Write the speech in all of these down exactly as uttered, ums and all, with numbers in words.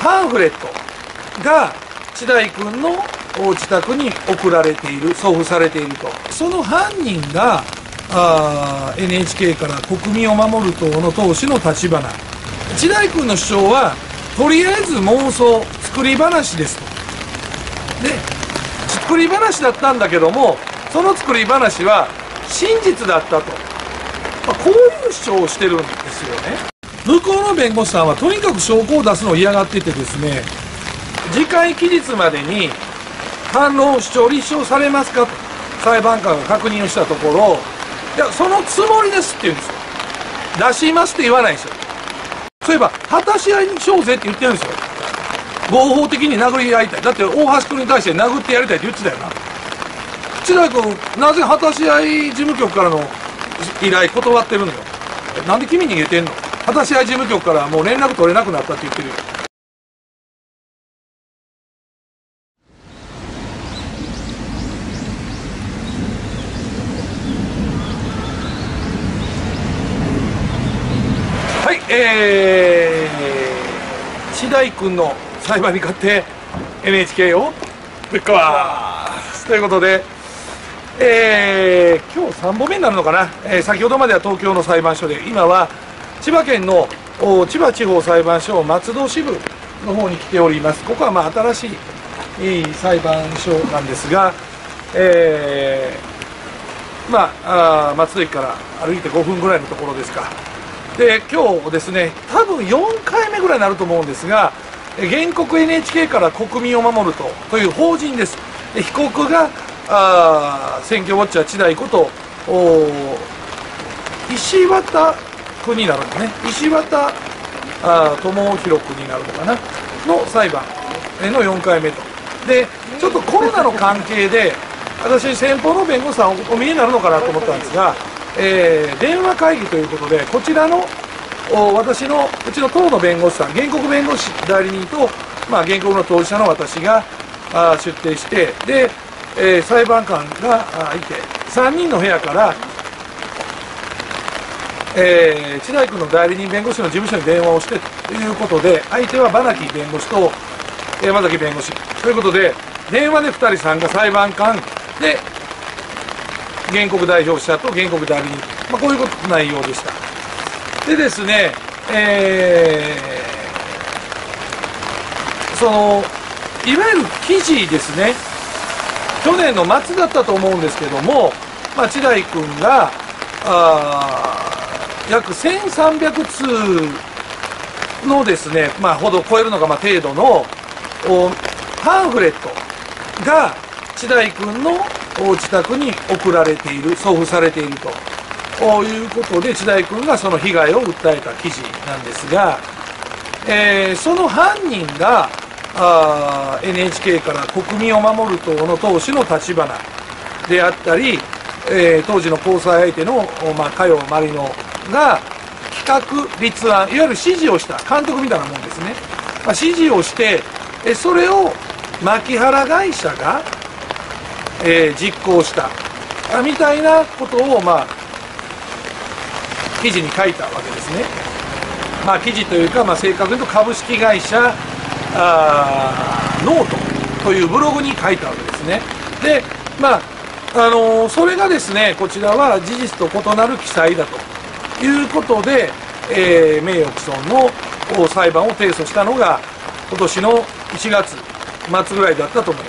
パンフレットが千代君の自宅に送られている、送付されていると。その犯人があ エヌエイチケー から国民を守る党の党首の立花。千代君の主張はとりあえず妄想、作り話ですと。で作り話だったんだけども、その作り話は真実だったと、まあ、こういう主張をしてるんですよね。向こうの弁護士さんはとにかく証拠を出すのを嫌がっててですね、次回期日までに反論主張立証されますかと裁判官が確認をしたところ、いやそのつもりですって言うんですよ。出しますって言わないんですよ。そういえば果たし合いにしようぜって言ってるんですよ。合法的に殴り合いたい。だって大橋君に対して殴ってやりたいって言ってたよな。千代君なぜ果たし合い事務局からの依頼断ってるのよ。なんで君逃げてんの。果たし合い事務局からもう連絡取れなくなったって言ってるよ。はい、えー、千代君の裁判に勝って エヌエイチケー をぶっ壊すということで、えー、今日さんぼんめになるのかな、えー、先ほどまでは東京の裁判所で、今は千葉県の千葉地方裁判所松戸支部の方に来ております。ここはまあ新しい裁判所なんですが、えー、まああ松戸駅から歩いてごふんぐらいのところですか。で今日ですね、多分よんかいめぐらいになると思うんですが、原告 エヌエイチケー から国民を守る党という法人です。で被告があ選挙ウォッチャー千代こと石渡君になるんですね。石渡智弘君になるのかなの裁判のよんかいめと。でちょっとコロナの関係で私先方の弁護士さんお見えになるのかなと思ったんですが、えー、電話会議ということで、こちらの私のうちの党の弁護士さん、原告弁護士代理人と、まあ、原告の当事者の私があ出廷して、で、えー、裁判官がいてさんにんの部屋から、えー、千代君の代理人弁護士の事務所に電話をしてということで、相手は馬奈木弁護士と山崎弁護士ということで、電話でふたり参加、裁判官で原告代表者と原告代理人、まあ、こういうこと内容でした。でですね、えー、そのいわゆる記事ですね、去年の末だったと思うんですけども、まあ、千代君があ約せんさんびゃくつうのですね、まあ、ほど超えるのがまあ程度のパンフレットが千代君の自宅に送られている、送付されていると。ということで千代君がその被害を訴えた記事なんですが、えー、その犯人があ エヌエイチケー から国民を守る党の党首の立花であったり、えー、当時の交際相手の、まあ、加代まりのが企画立案、いわゆる指示をした監督みたいなもんですね、まあ、指示をしてえそれを牧原会社が、えー、実行したみたいなことを、まあ記事に書いたわけですね。まあ記事というか、まあ、正確に言うと株式会社あーノートというブログに書いたわけですね。でまああのー、それがですね、こちらは事実と異なる記載だということで、えー、名誉毀損の裁判を提訴したのが今年のいちがつまつぐらいだったと思います。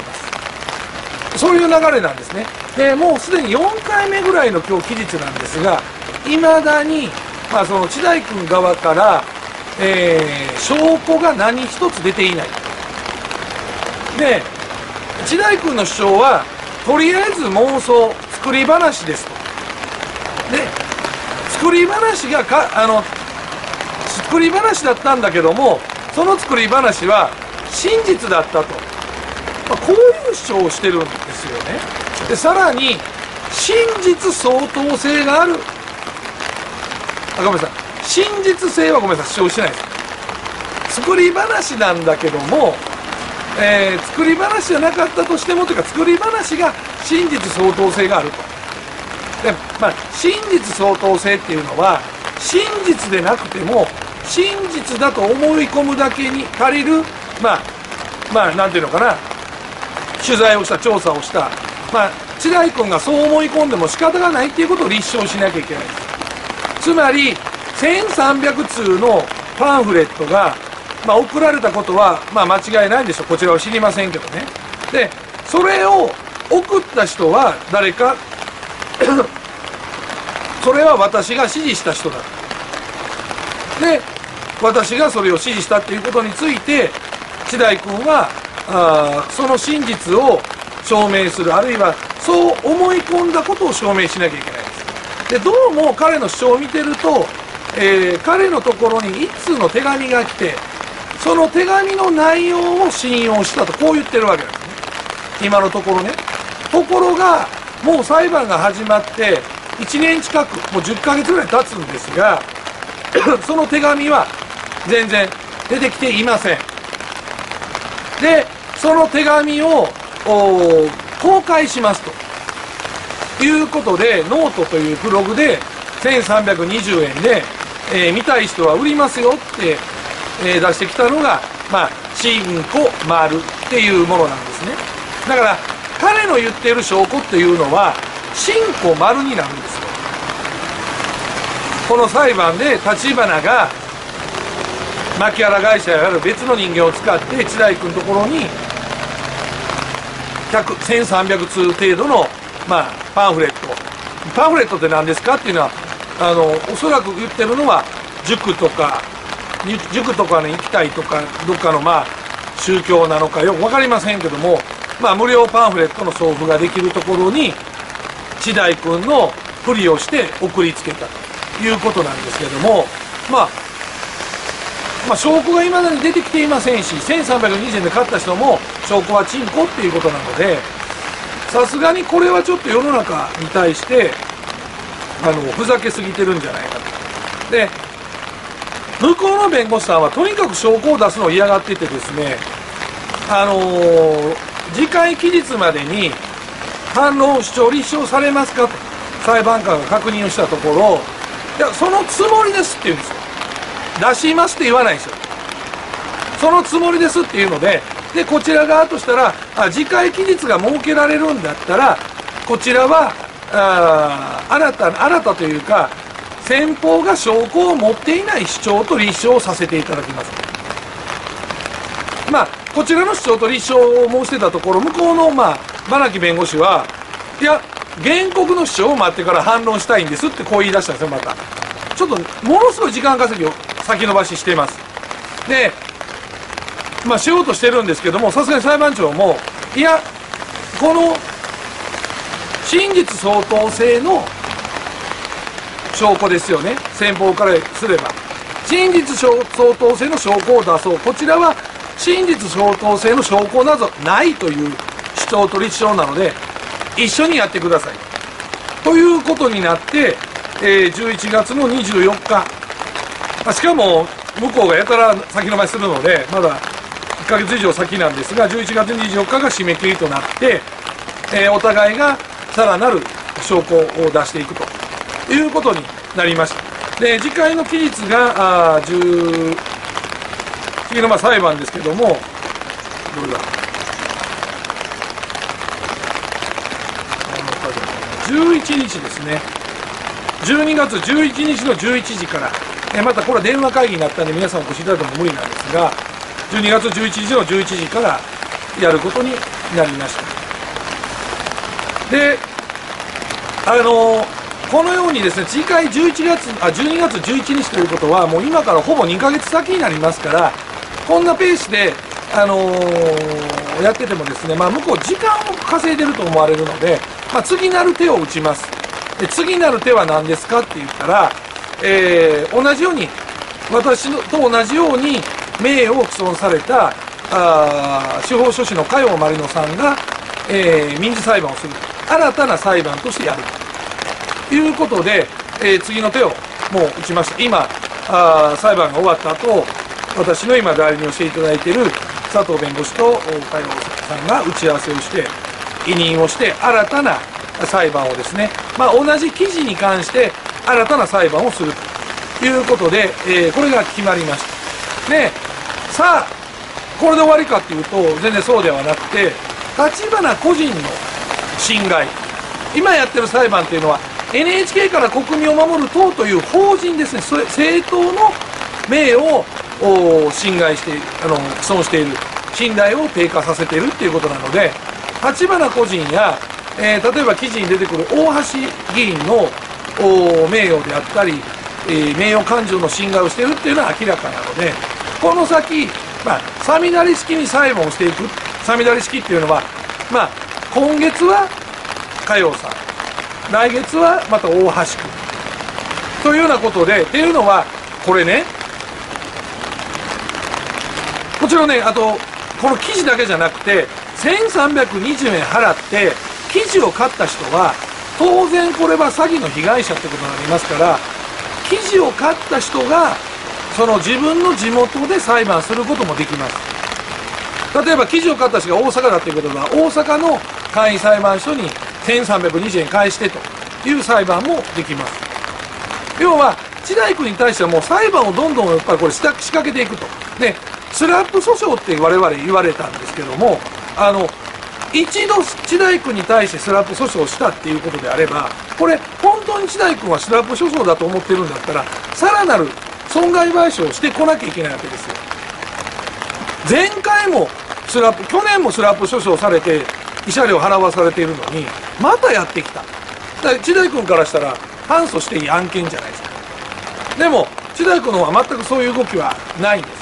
そういう流れなんですね。でもうすでによんかいめぐらいの今日期日なんですが、いまだに、まあ、その千代君側から、えー、証拠が何一つ出ていない。で千代君の主張はとりあえず妄想、作り話ですと。で作り話がかあの作り話だったんだけども、その作り話は真実だったと、まあ、こういう主張をしてるんですよね。でさらに真実相当性がある、あごめんなさい、真実性はごめんなさい主張してないです。作り話なんだけども、えー、作り話じゃなかったとしてもというか、作り話が真実相当性があると。で、まあ、真実相当性っていうのは真実でなくても真実だと思い込むだけに足りるまあまあなんていうのかな、取材をした、調査をした、まあ千代君がそう思い込んでも仕方がないっていうことを立証しなきゃいけないです。つまりせんさんびゃくつうのパンフレットが、まあ、送られたことは、まあ、間違いないんでしょう。こちらは知りませんけどね。でそれを送った人は誰かそれは私が指示した人だ。で私がそれを指示したっていうことについて千代君はあその真実を証明する、あるいはそう思い込んだことを証明しなきゃいけないです。でどうも彼の主張を見てると、えー、彼のところに一通の手紙が来て、その手紙の内容を信用したとこう言ってるわけなんですね、今のところね。ところがもう裁判が始まっていちねん近く、もうじゅっかげつぐらい経つんですがその手紙は全然出てきていません。でその手紙を公開しますということで、ノートというブログでせんさんびゃくにじゅうえんで、えー、見たい人は売りますよって、えー、出してきたのが、まあ、新子丸っていうものなんですね。だから彼の言っている証拠っていうのは新子丸になるんですよ。この裁判で立花が牧原会社やある別の人間を使って千代君のところにせんさんびゃくつう程度の、まあ、パンフレットパンフレットって何ですかっていうのはあのおそらく言ってるのは塾とか塾とかに行きたいとかどっかのまあ宗教なのかよく分かりませんけども、まあ、無料パンフレットの送付ができるところに千代君のふりをして送りつけたということなんですけども、まあまあ、証拠がいまだに出てきていませんし、せんさんびゃくにじゅうえんで買った人も証拠はチンコっていうことなので、さすがにこれはちょっと世の中に対してあのふざけすぎてるんじゃないかと。で向こうの弁護士さんはとにかく証拠を出すのを嫌がっててですね、あのー、次回期日までに反論主張立証されますかと裁判官が確認をしたところ、いやそのつもりですって言うんですよ。出しますって言わないんですよ。そのつもりですっていうので、でこちら側としたらあ次回期日が設けられるんだったらこちらはあ新た新たというか先方が証拠を持っていない主張と立証をさせていただきます。まあこちらの主張と立証を申してたところ、向こうのまあ馬木弁護士はいや原告の主張を待ってから反論したいんですってこう言い出したんですよ。またちょっとものすごい時間稼ぎを先延ばししています。でまあしようとしてるんですけども、さすがに裁判長もいやこの真実相当性の証拠ですよね、先方からすれば真実相当性の証拠を出そう、こちらは真実相当性の証拠などないという主張と立証なので一緒にやってくださいということになって、えー、じゅういちがつのにじゅうよっか、しかも向こうがやたら先延ばしするのでまだいっかげつ以上先なんですが、じゅういちがつにじゅうよっかが締め切りとなって、えー、お互いがさらなる証拠を出していくということになりました。で次回の期日があじゅう次のまあ裁判ですけども、どれだじゅういちにちですね、じゅうにがつじゅういちにちのじゅういちじから、えまたこれは電話会議になったんで皆さんお越しいただいても無理なんですが、じゅうにがつじゅういちにちのじゅういちじからやることになりました。であのこのようにですね次回じゅういちがつあじゅうにがつじゅういちにちということはもう今からほぼにかげつ先になりますから、こんなペースで、あのー、やっててもですね、まあ、向こう時間を稼いでると思われるので、まあ、次なる手を打ちます。で次なる手は何ですかって言ったら、えー、同じように私のと同じように名誉を毀損されたあ司法書士の加用まりのさんが、えー、民事裁判をする新たな裁判としてやるということで、えー、次の手をもう打ちました。今あ裁判が終わった後、私の今代理人をしていただいている佐藤弁護士と加用さんが打ち合わせをして委任をして新たな裁判をですね、まあ、同じ記事に関して新たな裁判をするということで、えー、これが決まりました。でさあこれで終わりかっていうと全然そうではなくて、立花個人の侵害、今やってる裁判っていうのは エヌエイチケー から国民を守る党という法人ですね、それ政党の名誉を侵害している、あの毀損している、信頼を低下させているっていうことなので、立花個人や、えー、例えば記事に出てくる大橋議員の名誉であったり、えー、名誉感情の侵害をしているっていうのは明らかなので、この先、まあ、さみだれ式に裁判をしていく、さみだれ式っていうのは、まあ、今月は佳代さん、来月はまた大橋君というようなことで、っていうのは、これね、もちろんね、あと、この記事だけじゃなくて、せんさんびゃくにじゅうえん払って、記事を買った人は、当然これは詐欺の被害者ってことになりますから、記事を買った人が、その自分の地元で裁判することもできます。例えば記事を買った人が大阪だということは、大阪の簡易裁判所にせんさんびゃくにじゅうえん返してという裁判もできます。要は、千代君に対してはもう裁判をどんどんやっぱりこれ仕掛けていくと。で、スラップ訴訟って我々言われたんですけども、あの、一度千代君に対してスラップ訴訟をしたっていうことであれば、これ本当に千代君はスラップ訴訟だと思ってるんだったら、さらなる損害賠償をしてこなきゃいけないわけですよ。前回もスラップ、去年もスラップ訴訟されて、慰謝料払わされているのに、またやってきた。だから千代君からしたら、反訴していい案件じゃないですか。でも、千代君の方は全くそういう動きはないんです。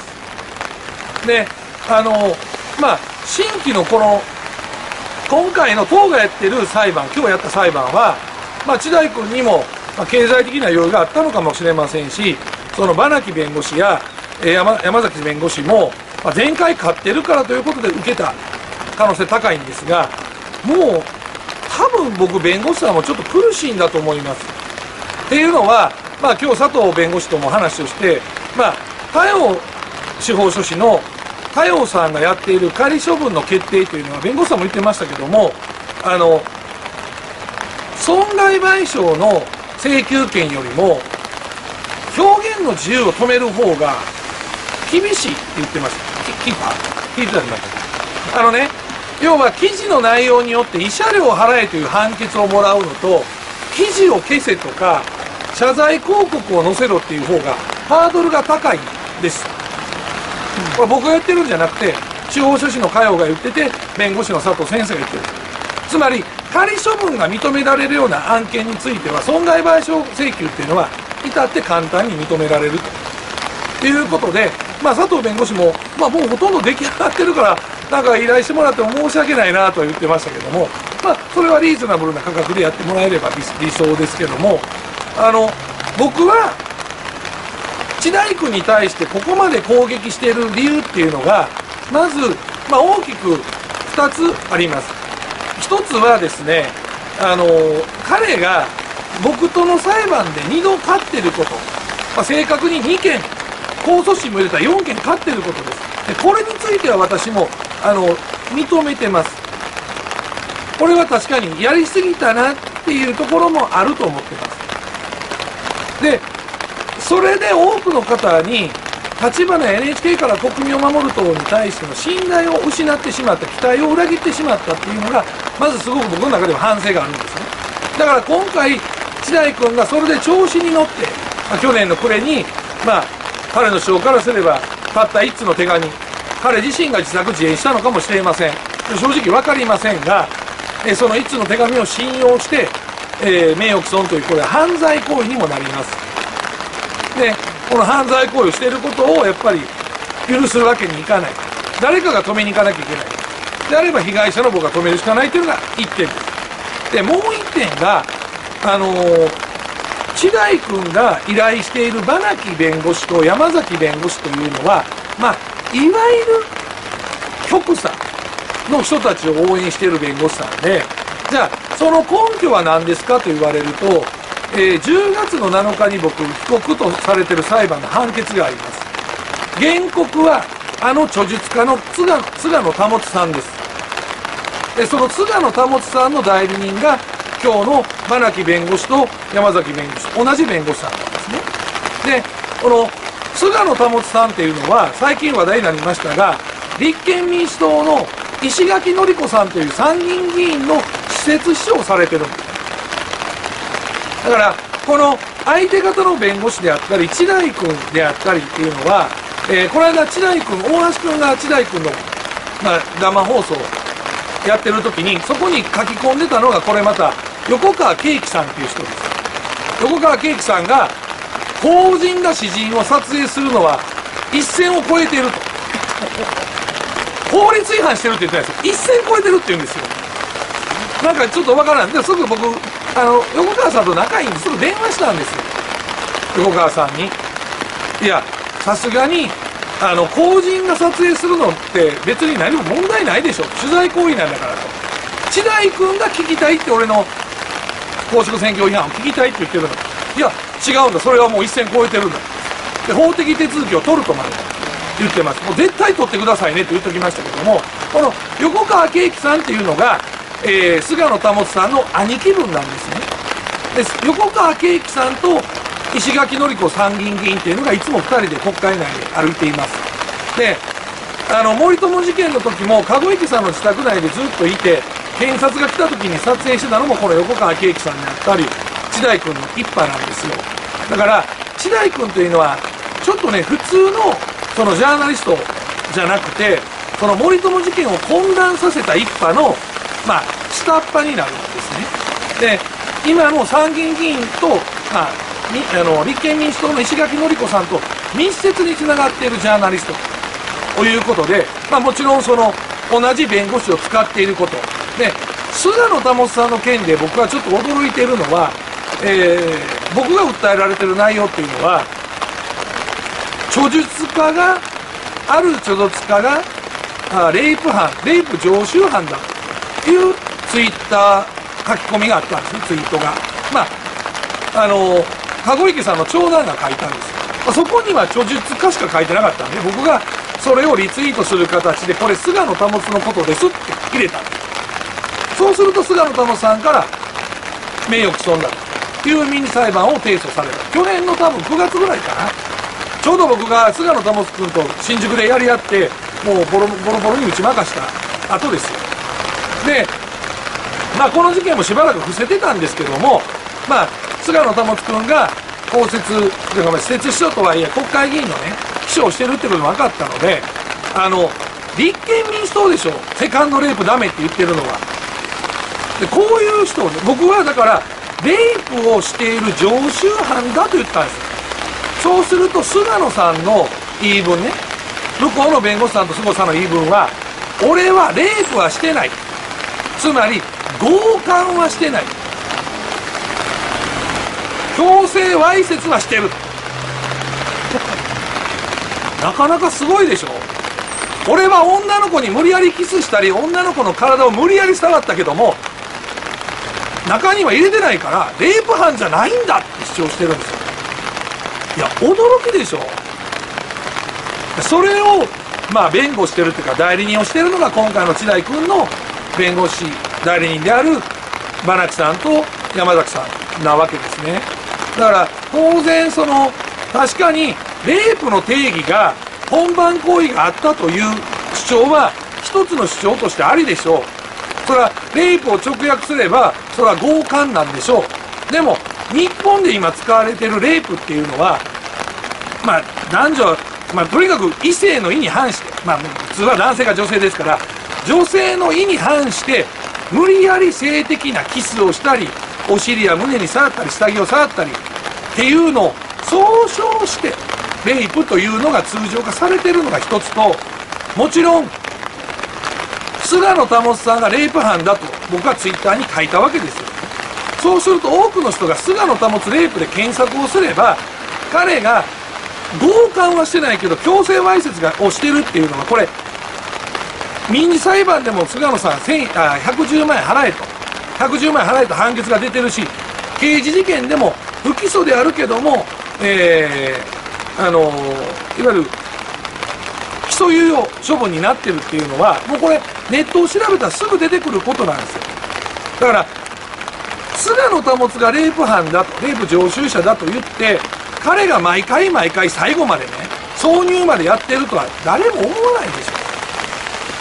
で、あの、まあ、新規のこの、今回の党がやってる裁判、今日やった裁判は、まあ、千代君にも、まあ、経済的な余裕があったのかもしれませんし、その馬奈木弁護士や、えー、山, 山崎弁護士も、まあ、前回勝ってるからということで受けた可能性高いんですが、もう、多分僕、弁護士さんもちょっと苦しいんだと思います。っていうのは、まあ、今日佐藤弁護士とも話をして、まあ、佳代司法書士の佳代さんがやっている仮処分の決定というのは、弁護士さんも言ってましたけども、あの、損害賠償の請求権よりも、表現の自由を止める方が厳しいって言ってました。聞いた聞いてたんだけど。あのね、要は記事の内容によって慰謝料を払えという判決をもらうのと、記事を消せとか、謝罪広告を載せろっていう方がハードルが高いです。これ僕が言ってるんじゃなくて、司法書士の佳代が言ってて、弁護士の佐藤先生が言ってる。つまり、仮処分が認められるような案件については、損害賠償請求っていうのは、至って簡単に認められるということで、まあ、佐藤弁護士も、まあ、もうほとんど出来上がってるから、なんか依頼してもらっても申し訳ないなとは言ってましたけども、まあ、それはリーズナブルな価格でやってもらえれば理想ですけども、あの、僕は、千代君に対してここまで攻撃している理由っていうのが、まず、まあ、大きくふたつあります。ひとつはですね、あの、彼が僕との裁判でにど勝ってること、まあ、正確ににけん、控訴審も入れたらよんけん勝ってることです。で、これについては私も、あの、認めてます。これは確かにやりすぎたなっていうところもあると思ってます。で、それで多くの方に、立花 エヌエイチケー から国民を守る党に対しての信頼を失ってしまった、期待を裏切ってしまったっていうのが、まずすごく僕の中では反省があるんですね。だから今回、千代君がそれで調子に乗って、まあ、去年の暮れに、まあ、彼の主張からすれば、たったいっつの手紙、彼自身が自作自演したのかもしれません。正直わかりませんが、えそのいっつの手紙を信用して、えー、名誉毀損という、これは犯罪行為にもなります。で、この犯罪行為をしていることをやっぱり許すわけにいかない。誰かが止めに行かなきゃいけない。であれば被害者の僕が止めるしかないというのがいってんです。で、もういってんが、あのー、千代君が依頼している馬奈木弁護士と山崎弁護士というのは、まあ、いわゆる極左の人たちを応援している弁護士さんで、じゃあ、その根拠は何ですかと言われると、えー、じゅうがつのなのかに僕、被告とされている裁判の判決があります。原告は、あの著述家の津賀津賀野保さんです。で、その津賀野保さんの代理人が、今日の馬奈木弁護士と山崎弁護士、同じ弁護士さんなんですね。で、この津賀野保さんっていうのは、最近話題になりましたが、 立憲民主党の石垣のり子さんという参議院議員の施設秘書をされてるんです。だからこの相手方の弁護士であったり千代君であったりっていうのは、えー、この間千代君大橋君が千代君の、まあ、生放送やってる時にそこに書き込んでたのがこれまた横川圭樹さんっていう人です。横川圭樹さんが公人が私人を撮影するのは一線を越えていると法律違反してるって言ってないですよ。一線越えてるって言うんですよ。なんかちょっとわからんですぐ僕あの横川さんと仲いいんですぐ電話したんですよ、横川さんに。いやさすがにあの公人が撮影するのって別に何も問題ないでしょ、取材行為なんだからと。千代君が聞きたいって俺の公職選挙違反を聞きたいって言ってるの。いや違うんだ、それはもう一線越えてるんだ、で法的手続きを取るとまで言ってます。もう絶対取ってくださいねって言っときましたけども、この横川圭樹さんっていうのが、えー、菅野保さんの兄貴分なんですね。で横川圭樹さんと石垣のり子参議院議員っていうのがいつもふたりで国会内で歩いています。であの森友事件の時も籠池さんの自宅内でずっといて検察が来た時に撮影してたのもこの横川圭樹さんであったり千代君の一派なんですよ。だから千代君というのはちょっとね普通のそのジャーナリストじゃなくてその森友事件を混乱させた一派のまあ下っ端になるんですね。で今の参議院議員と、まあ、あの立憲民主党の石垣のり子さんと密接につながっているジャーナリストということで、まあ、もちろんその同じ弁護士を使っていることで菅野保さんの件で僕はちょっと驚いているのは、えー、僕が訴えられている内容っていうのは著述家がある著述家があレイプ犯レイプ常習犯だというツイッター書き込みがあったんですね、ツイートが。まああの籠池さんの長男が書いたんですよ。まあ、そこには著述家しか書いてなかったんで僕がそれをリツイートする形でこれ菅野保のことですって入れたんです。そうすると菅野保さんから名誉毀損だという民事裁判を提訴された。去年の多分くがつぐらいかな。ちょうど僕が菅野保君と新宿でやり合ってもうボロボロボロに打ち負かした後ですよ。でまあこの事件もしばらく伏せてたんですけども、まあ菅野保君が公設というかまあ施設秘書とはいえ国会議員のね秘書をしてるってことが分かったので、あの立憲民主党でしょセカンドレイプダメって言ってるのは。でこういう人を、ね、僕はだからレイプをしている常習犯だと言ったんですよ。そうすると菅野さんの言い分ね、向こうの弁護士さんと菅野さんの言い分は俺はレイプはしてない、つまり強姦はしてない、強制わいせつはしてるなかなかすごいでしょ。俺は女の子に無理やりキスしたり女の子の体を無理やり触ったけども中には入れてないからレイプ犯じゃないんだって主張してるんですよ。いや驚きでしょ。それをまあ弁護してるっていうか代理人をしてるのが今回の千代君の弁護士代理人である馬奈木さんと山崎さんなわけですね。だから当然その確かにレイプの定義が本番行為があったという主張は一つの主張としてありでしょう。それはレイプを直訳すればそれは強姦なんでしょう。でも日本で今使われているレイプっていうのはまあ男女、まあ、とにかく異性の意に反して、まあ、普通は男性が女性ですから女性の意に反して無理やり性的なキスをしたりお尻や胸に触ったり下着を触ったりっていうのを総称してレイプというのが通常化されているのが一つと、もちろん菅野保さんがレイプ犯だと僕はツイッターに書いたわけですよ。そうすると多くの人が菅野保レイプで検索をすれば彼が強姦はしてないけど強制わいせつをしてるっていうのはこれ民事裁判でも菅野さんひゃくじゅうまんえん払えとひゃくじゅうまんえん払えと判決が出てるし刑事事件でも不起訴であるけども、えー、あのいわゆる起訴猶予処分になってるっていうのはもうこれネットを調べたらすぐ出てくることなんですよ。だから菅野保がレイプ犯だとレイプ常習者だと言って彼が毎回毎回最後までね挿入までやってるとは誰も思わないでしょ。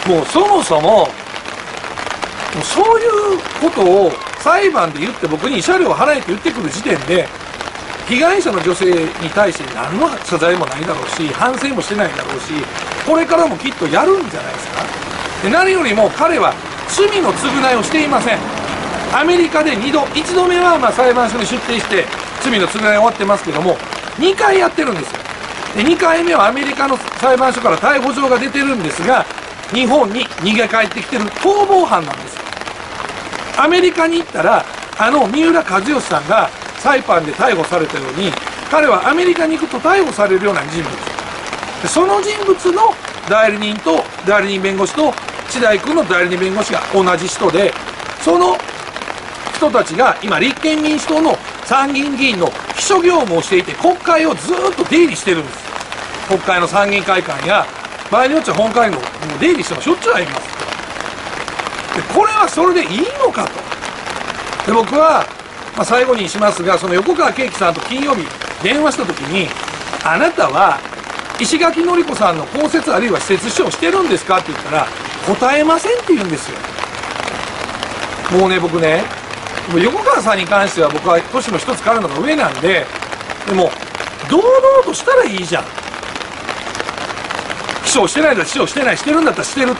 もうそもそも、もうそういうことを裁判で言って僕に慰謝料を払えって言ってくる時点で、被害者の女性に対して何の謝罪もないだろうし、反省もしてないだろうし、これからもきっとやるんじゃないですか。で何よりも彼は罪の償いをしていません。アメリカでにど、いちどめはまあ裁判所に出廷して罪の償い終わってますけども、にかいやってるんですよ。でにかいめはアメリカの裁判所から逮捕状が出てるんですが、日本に逃げ帰ってきてる逃亡犯なんですよ。アメリカに行ったら、あの三浦知良さんがサイパンで逮捕されたように、彼はアメリカに行くと逮捕されるような人物で、その人物の代理人と代理人弁護士と千代君の代理人弁護士が同じ人で、その人たちが今立憲民主党の参議院議員の秘書業務をしていて、国会をずっと出入りしてるんです。国会の参議院会館や場合によっては本会議も出入りしてもしょっちゅうあります。でこれはそれでいいのかと。で僕は、まあ、最後にしますが、その横川圭樹さんと金曜日電話した時に、あなたは石垣のり子さんの公設あるいは施設主張してるんですかって言ったら、答えませんって言うんですよ。もうね、僕ね、横川さんに関しては僕は年も一つ彼のが上なんで、でも堂々としたらいいじゃん。秘書してないんだ、秘書してない、してるんだったらしてるって、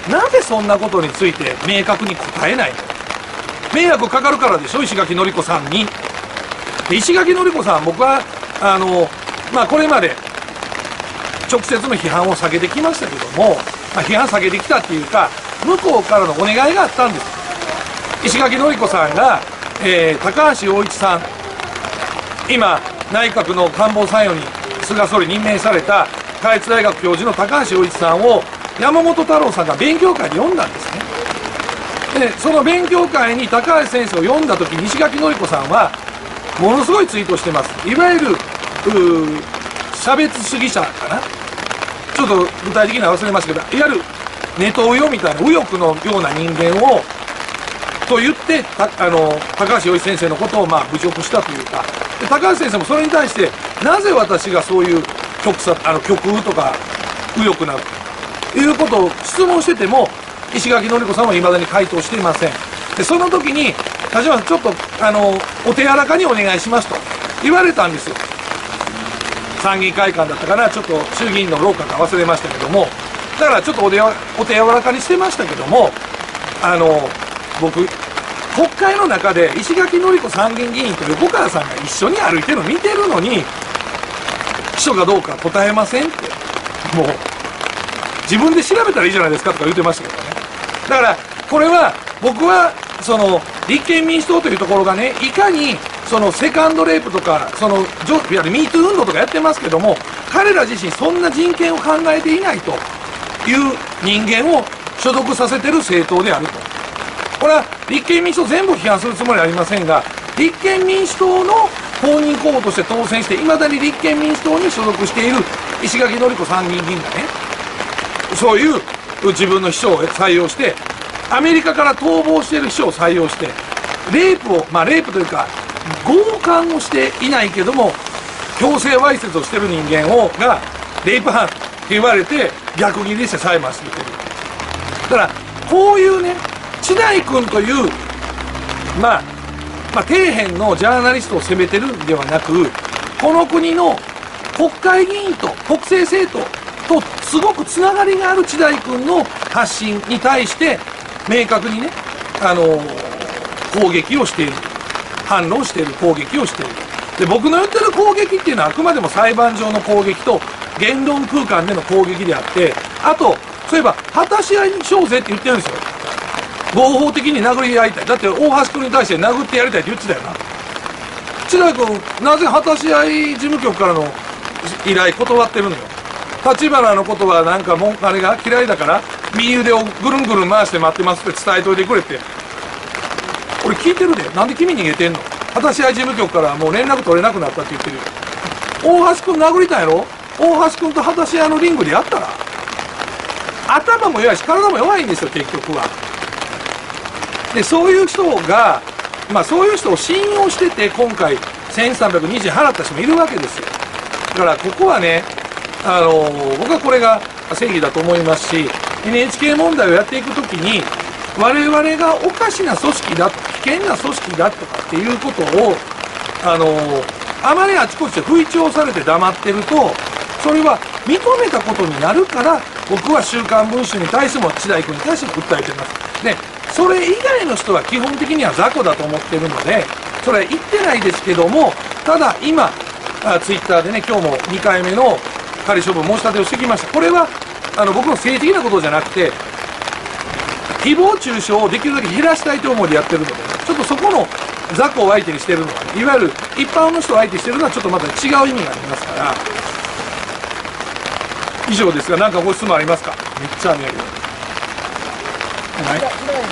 なぜそんなことについて明確に答えないの。迷惑かかるからでしょ、石垣のり子さんに。で石垣のり子さん、僕はあのまあこれまで直接の批判を避けてきましたけども、まあ、批判避けてきたっていうか、向こうからのお願いがあったんです。石垣のり子さんが、えー、高橋洋一さん、今内閣の官房参与に菅総理任命された下越大学教授の高橋洋一さんを山本太郎さんが勉強会で読んだんですね。でその勉強会に高橋先生を読んだ時に、石垣のり子さんはものすごいツイートしてます。いわゆる差別主義者かな、ちょっと具体的には忘れましたけど、いわゆるネトウヨみたいな右翼のような人間をと言ってたあの高橋洋一先生のことをまあ侮辱したというか、で高橋先生もそれに対して、なぜ私がそういう極左あの極右とか右翼なのということを質問してても、石垣のり子さんはいまだに回答していません。でその時に田島さん、ちょっとあのお手柔らかにお願いしますと言われたんですよ。参議院会館だったかな、ちょっと衆議院の廊下か忘れましたけども、だからちょっとお手お手柔らかにしてましたけども、あの僕国会の中で石垣のり子参議院議員と横川さんが一緒に歩いてるの見てるのに、秘書かどうか答えませんって、もう自分で調べたらいいじゃないですかとか言ってましたけどね。だからこれは僕はその立憲民主党というところがね、いかにそのセカンドレイプとか、そのいわゆるミートゥー運動とかやってますけども、彼ら自身そんな人権を考えていないという人間を所属させてる政党であると。これは立憲民主党全部批判するつもりはありませんが、立憲民主党の公認候補として当選して、いまだに立憲民主党に所属している石垣のり子参議院議員がね、そういう自分の秘書を採用して、アメリカから逃亡している秘書を採用して、レイプを、まあレイプというか、強姦をしていないけども、強制わいせつをしている人間をが、レイプ犯って言われて、逆切りして裁判していてる。だから、こういうね、千代君という、まあ、まあ、底辺のジャーナリストを責めてるんではなく、この国の国会議員と国政政党とすごくつながりがある千代君の発信に対して、明確にね、あのー、攻撃をしている。反論している、攻撃をしている。で、僕の言ってる攻撃っていうのはあくまでも裁判上の攻撃と言論空間での攻撃であって、あと、そういえば、果たし合いにしようぜって言ってるんですよ。合法的に殴り合いたい。だって大橋君に対して殴ってやりたいって言ってたよな。千代君、なぜ果たし合い事務局からの依頼断ってるのよ。立花のことはなんかもうあれが嫌いだから、右腕をぐるんぐるん回して待ってますって伝えといてくれって。俺聞いてるで。なんで君逃げてんの。果たし合い事務局からもう連絡取れなくなったって言ってるよ。大橋君殴りたいやろ。大橋君と果たし合いのリングでやったら。頭も弱いし体も弱いんですよ、結局は。で、そういう人が、まあそういう人を信用してて、今回せんさんびゃくにじゅう払った人もいるわけですよ。だからここはね、あのー、僕はこれが正義だと思いますし、 エヌエイチケー 問題をやっていくときに、我々がおかしな組織だと、危険な組織だとかっていうことを、あのあまりあちこちで吹聴されて黙ってると、それは認めたことになるから、僕は週刊文春に対しても、千田井君に対しても訴えてます。で、それ以外の人は基本的には雑魚だと思ってるので、それは言ってないですけども、ただ今、あツイッターでね、今日もにかいめの仮処分申し立てをしてきました。これはあの僕の政治的なことじゃなくて、誹謗中傷をできるだけ減らしたいと思いでやってるので、ちょっとそこの雑魚を相手にしてるのは、いわゆる一般の人を相手にしてるのはちょっとまた違う意味がありますから。以上ですが、何かご質問ありますか？めっちゃ見える。はい。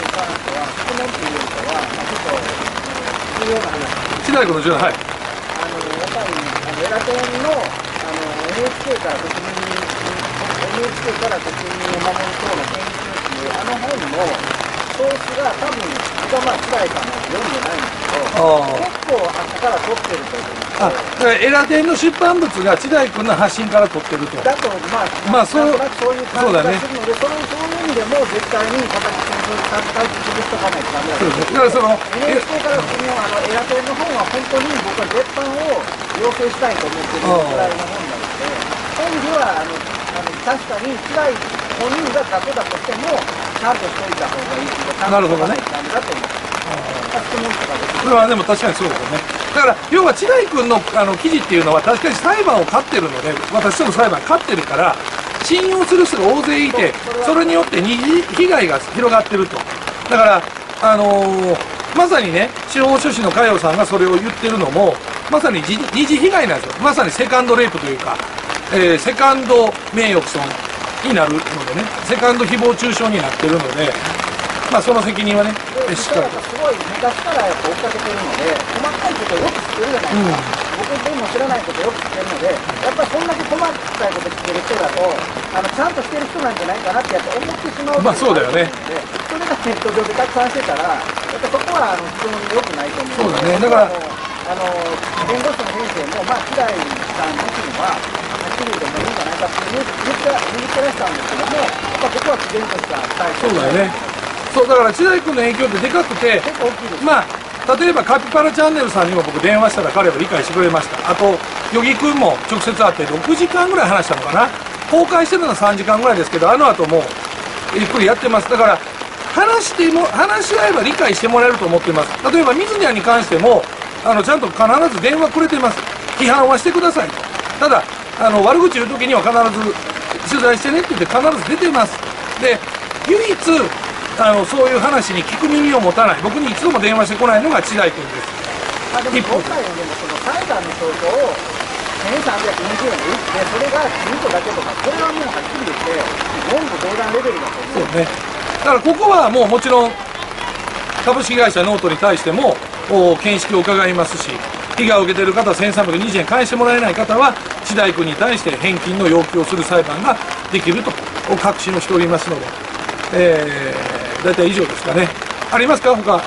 千代君の重要な、はい。 あのやっぱりあのエラテンのあの エヌエイチケー から国民に エヌエイチケー から国民を守る党の研究っていうあの本のソースが多分僕はまあ辛いかな読んでないんですけど、結構後から取ってると思うんです。 あ、だからエラテンの出版物が千代君の発信から取ってると。 だとまあまあそうなんとなくそういう感じがするので、そのそういう意味でも絶対に形戦争に対して潰しとかないとダメだと思う。 だからそのエヌエイチケー から国のあのエラテンの本は本当に僕は絶版を要請したいと思ってるぐらいの本なので、本ではあのあの確かに辛い本人が過去だとしてもちゃんとしといた方がいいとか、 なるほどね。 感じだと思う。 それはでも確かにそうですよね。だから要は千代君のあの記事っていうのは確かに裁判を勝ってるので、私との裁判勝ってるから信用する人が大勢いて、それによって二次被害が広がってると。だからあのー、まさにね、司法書士の佳代さんがそれを言ってるのもまさに二次被害なんですよ。まさにセカンドレイプというか、えー、セカンド名誉毀損になるのでね、セカンド誹謗中傷になってるので、まあその責任はね、しっかりと。 すごい昔からやっぱ追っかけてるので、細かいことをよく知ってるじゃないですか。うん、僕でも知らないことをよく知ってるので、やっぱりそんだけ細かいこと知ってる人だと、あのちゃんとしてる人なんじゃないかなってやっぱ思ってしまう。 まあそうだよね。 それがネット上で拡散してたら、やっぱそこはあの非常に良くないと思う。 そうだね。だからあの弁護士の先生もまあ平井さん自身は。はっきりともいいんじゃないかって言ってらしたんですけども、やっぱ僕は毅然とした対処。 そうだよね。そうだから千代君の影響ってでかくて、 結構大きいです。 まあ例えばカピバラチャンネルさんにも僕電話したら彼は理解してくれました。あと与儀君も直接会ってろくじかんぐらい話したのかな。公開してるのはさんじかんぐらいですけど、あの後もゆっくりやってます。だから話しても話し合えば理解してもらえると思っています。例えば水谷に関してもあのちゃんと必ず電話くれてます。批判はしてくださいと。ただあの悪口言う時には必ず取材してねって言って必ず出てます。で唯一あのそういう話に聞く耳を持たない、僕に一度も電話してこないのが千代君です。 あでも今回のでもその裁判の証拠をせんさんびゃくにじゅうえんで売ってそれがにこだけとか、これはもうはっきり言って文武道断レベルだと思う。 そうね。だからここはもうもちろん株式会社ノートに対しても見識を伺いますし、被害を受けている方、せんさんびゃくにじゅうえん返してもらえない方は千代君に対して返金の要求をする裁判ができると確信をしておりますので、えー、大体以上ですかね。ありますか他？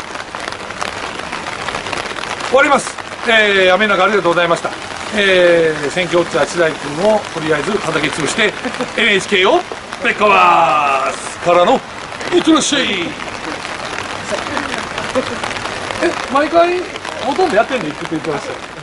終わります。えー、雨の中ありがとうございました。えー、選挙ウォッチャー千代君をとりあえず叩き潰して エヌエイチケー をぶっ壊すからのいってらっしゃい。え、毎回ほとんどやってんの言ってくれてましたよ。